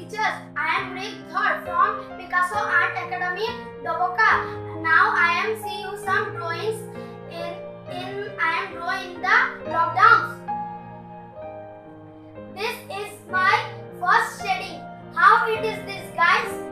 teachers. I am Rick Thor from Picasso Art Academy, Doboka. Now I am seeing you some drawings I am drawing the lockdowns. This is my first shading. How it is this, guys?